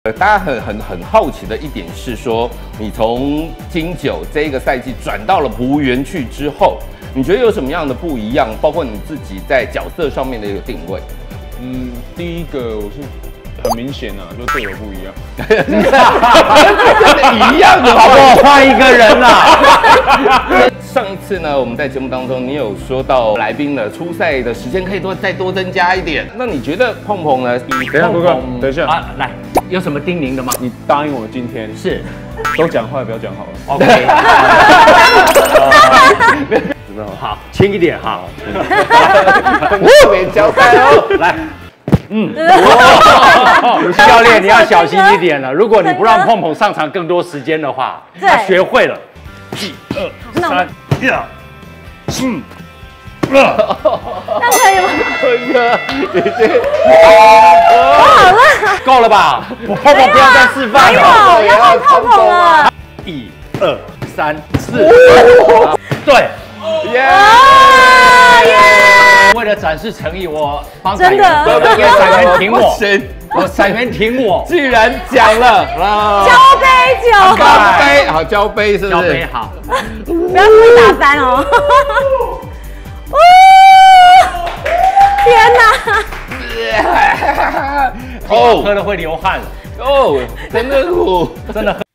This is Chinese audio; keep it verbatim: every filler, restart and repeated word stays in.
呃，大家很很很好奇的一点是说，你从金九这一个赛季转到了璞园去之后，你觉得有什么样的不一样？包括你自己在角色上面的一个定位。 嗯，第一个我是很明显啊，就队友不一样。 一样的， 好不好？换一个人啦。 上一次呢，我们在节目当中，你有说到来宾的出赛的时间可以多再多增加一点。那你觉得碰碰呢？ 等一下，哥哥，等一下啊，来，有什么叮咛的吗？ 你答应我今天是都讲话不要讲好了。 OK。怎么好？轻一点哈。 特别交代哦， 来。嗯，教练你要小心一点了。如果你不让碰碰上场更多时间的话，他学会了。一二三，呀，嗯， 那可以吗？ 坤哥，已经， 好了， 够了吧？我碰碰不要再示范了， 没有，要换碰碰了。 一二三四，对， 耶！ 为了展示诚意，我帮真的， 因为彩员挺我， 行， 我彩员挺我， 既然讲了， 交杯酒， 交杯，好交杯是不是？ 交杯好， 不要故意打翻哦。天哪！ 哦，喝了会流汗了， 哦，真的苦， 真的喝。